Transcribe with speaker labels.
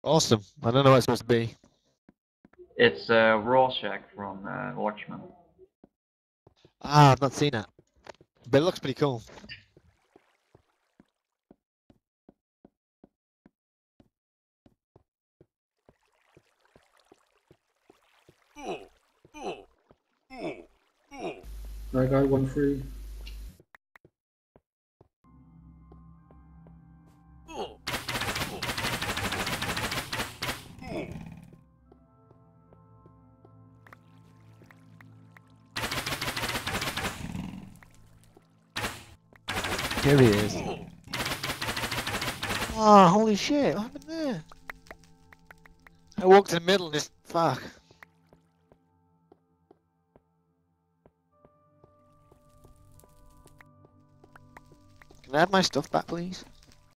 Speaker 1: Awesome. I don't know what it's supposed to be.
Speaker 2: It's a Rorschach from Watchmen.
Speaker 1: Ah, I've not seen it. But it looks pretty cool.
Speaker 3: I got one free.
Speaker 1: Here he is. Oh, holy shit. What happened there? I walked in the middle and just... Fuck. Can I have my stuff back, please?